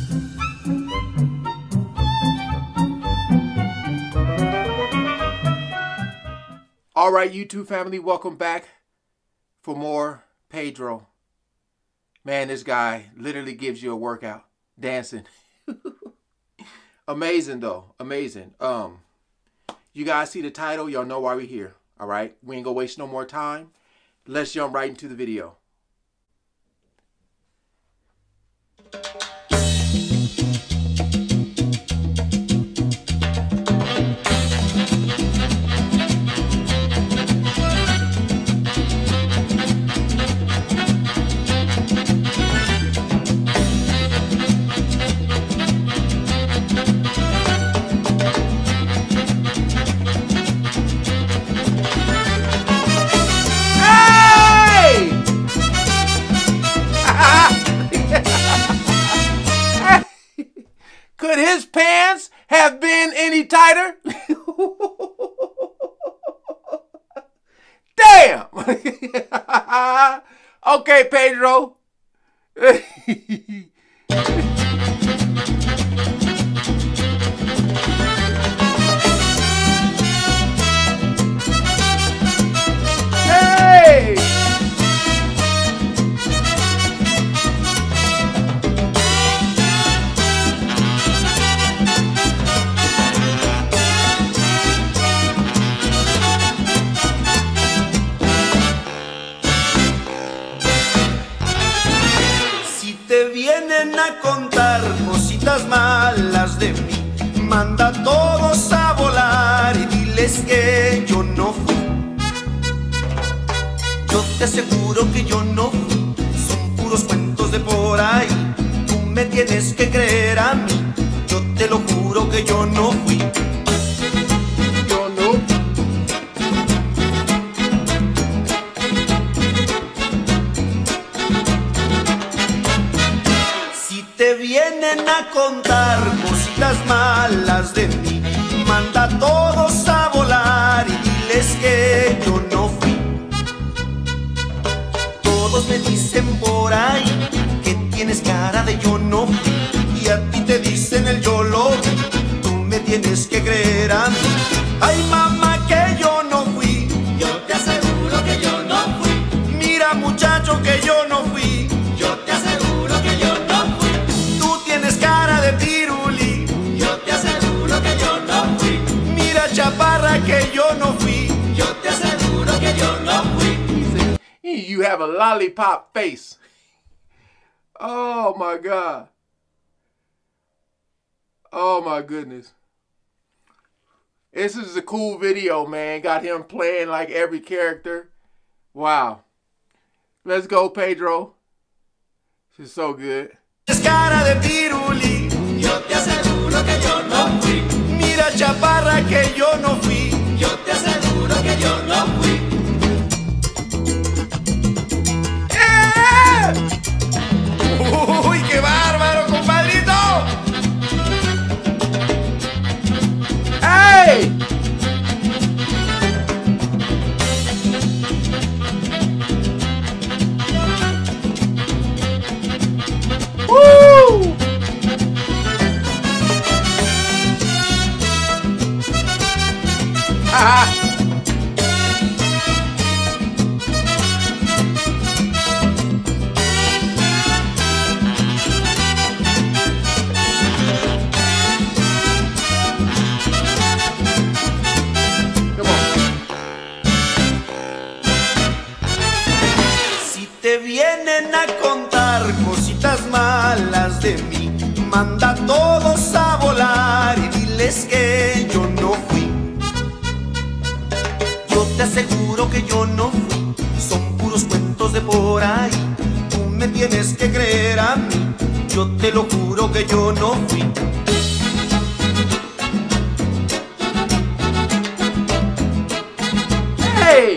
All right, YouTube family, welcome back for more Pedro. Man, this guy literally gives you a workout dancing. Amazing though, amazing. You guys see the title, y'all know why we're here. All right, we ain't gonna waste no more time. Let's jump right into the video. Could his pants have been any tighter? Damn! Okay, Pedro. Hey! Te vienen a contar cositas malas de mí, manda a todos a volar y diles que yo no fui. Yo te aseguro que yo no fui, son puros cuentos de por ahí. Tú me tienes que creer a mí, yo te lo juro que yo no fui. Yo no. Te vienen a contar cositas malas de mí, manda a todos a volar y diles que yo no fui. Todos me dicen por ahí que tienes cara de yo no fui, y a ti te dicen el yo lo vi, tú me tienes que creer a mí. Ay mamá que yo no fui, yo te aseguro que yo no fui. Mira muchacho que yo no fui, yo te aseguro que yo no fui. Tienes cara de piruli, yo te aseguro que yo no fui. Mira chaparra que yo no fui, yo te aseguro que yo no fui. You have a lollipop face. Oh my God. Oh my goodness. This is a cool video, man. Got him playing like every character. Wow. Let's go, Pedro. This is so good. Es cara de piruli, yo te aseguro que yo no fui. Mira chaparra que yo no fui, yo te aseguro que yo no fui. ¡Uy, qué bárbaro, compadrito! ¡Ey! ¡Woo! ¡Ah! Si te vienen a contar cositas malas de mí, manda a todos a volar y diles que yo no fui. Yo te aseguro que yo no fui, son puros cuentos de por ahí. Tú me tienes que creer a mí, yo te lo juro que yo no fui. ¡Hey!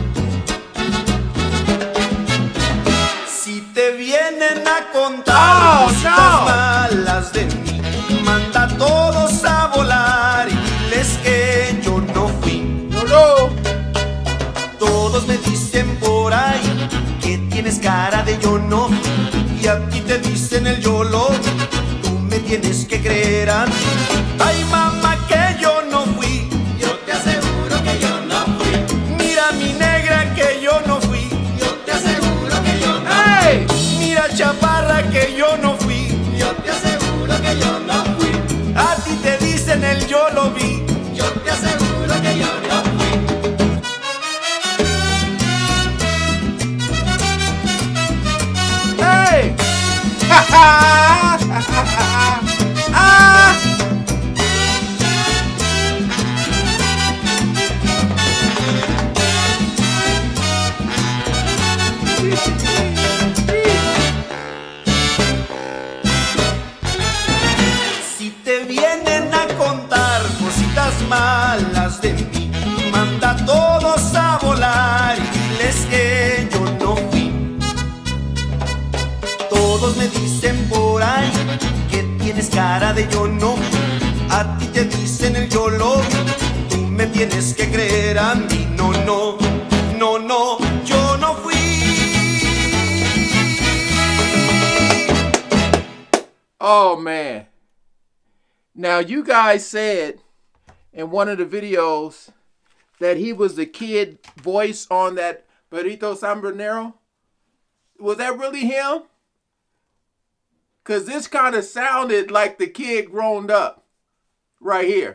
Si te vienen a contar cositas malas de mí, manda a todos a volar y diles que yo no fui. No. Todos me dicen por ahí que tienes cara de yo no fui, y a ti te dicen el yo lo vi, tú tienes que creer a mí. Ay, mamá, que yo no fui. Yo te aseguro que yo no fui. Mira, mi negra, que yo no fui. Yo te aseguro que yo no ¡Hey! Mira, chaparra, que yo no fui. fui. Yo te aseguro que yo no fui. A ti te dicen el yo lo vi. Yo te aseguro que yo no fui. ¡Hey! ¡Ja, ja! ¡Ja, ja, ja! ¡Ah! Si te vienen a contar cositas malas de mí, manda a todos a volar y diles que yo no fui. Todos me dicen por ahí que tienes cara de yo no fui. A ti te dicen el yo lo vi. Tú me tienes que creer a mí. No, no, no, no, yo no fui. Oh, man. Now, you guys said in one of the videos that he was the kid voice on that Burrito Sombrero. Was that really him? Because this kind of sounded like the kid grown up right here.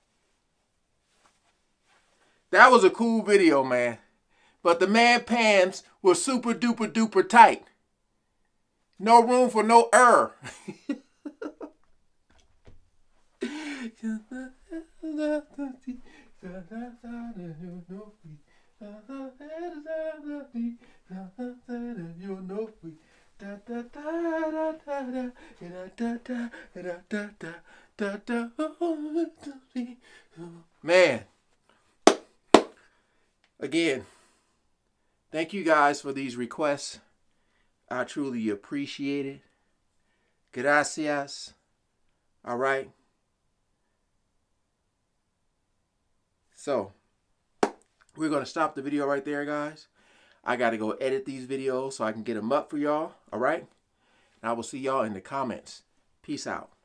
That was a cool video, man. But the man pants were super duper duper tight. No room for no error. Man, again, thank you guys for these requests. I truly appreciate it. Gracias. All right. So, we're going to stop the video right there, guys. I got to go edit these videos so I can get them up for y'all. All right. And I will see y'all in the comments. Peace out.